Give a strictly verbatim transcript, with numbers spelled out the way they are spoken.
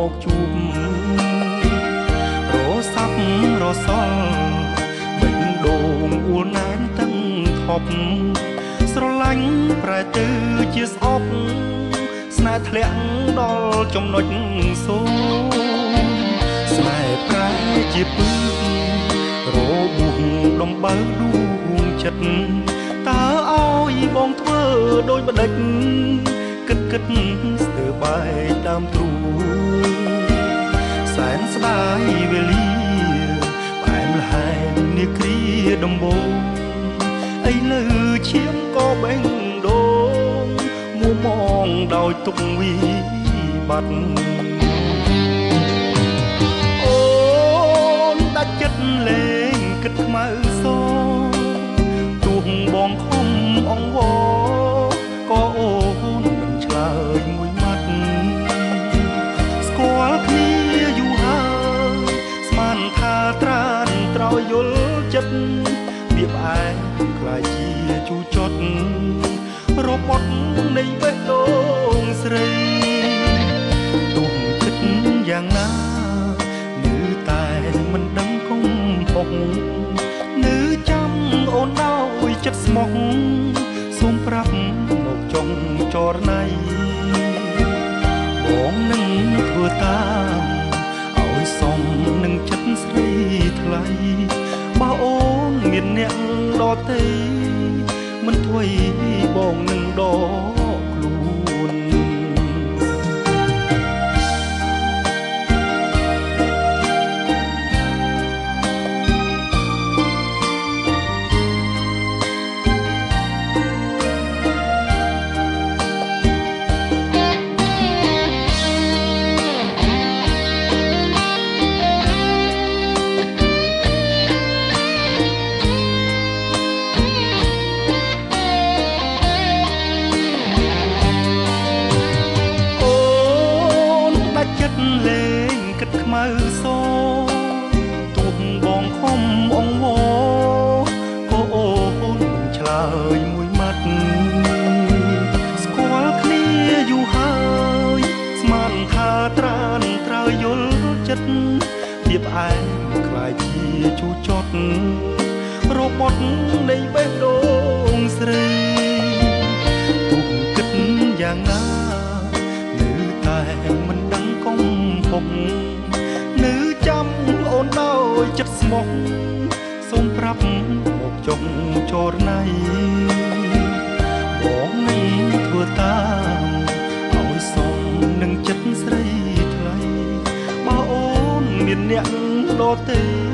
กจูบรอซับรอซอลเบ่งโด่งอួនណែនទាំងថប់ស្រឡាញ់ប្រែទៅជាស្អប់ស្នេហ៍ធ្លាក់ដល់ចំណុចសូន្យស្នេហ៍ប្រែជាពឹងរបួសដំបៅដួងចិត្តតើឲ្យបងធ្វើដូចម្ដេចគិតគិតស្ទើរបែកដើមទ្រូងសែនស្ដាយវេលាផ្អែមល្ហែមនាគ្រាដំបូងឥឡូវឈាមក៏បេះដូងមួមងដោយទុកវិបត្តិអូនដាច់ចិត្តលេងគិតខ្មៅសទួងបងខំអង្វរក៏អូនមិនឆ្លើយមួយម៉ាត់ស្គាល់គ្នាយូរហើយស្មានថាត្រានត្រោយយល់ចិត្តវាផ្អែមខ្លាចជាជូរចត់របត់នៃបេះដូងស្រីទុំគិតយ៉ាងណានៅតែមិនដឹងគំហុកនៅចាំអូនដោយចិត្តស្មោះសូមប្រាប់មកចុងចរណៃបងនឹងធ្វើតាមឲ្យសមនឹងចិត្តស្រីថ្លៃបើអូនមានអ្នកដទៃមិនធ្វេបងនឹងដកខ្លួនលេងគិតខ្មៅសទួងបងខំអង្វរក៏អូនមិនឆ្លើយមួយម៉ាត់ស្គាល់គ្នាយូរហើយស្មានថាត្រានត្រើយយល់ចិត្តវាផ្អែមខ្លាចជាជូរចត់របត់នៃបេះដូងស្រីទុំគិតយ៉ាងណានៅតែមិនដឹងកុំពុកនៅចាំអូនដោយចិត្តស្មោះសូមប្រាប់មកចុងចរណៃបងនឹងធ្វើតាមឲ្យសមនឹងចិត្តស្រីថ្លៃបើអូនមានអ្នកដទៃ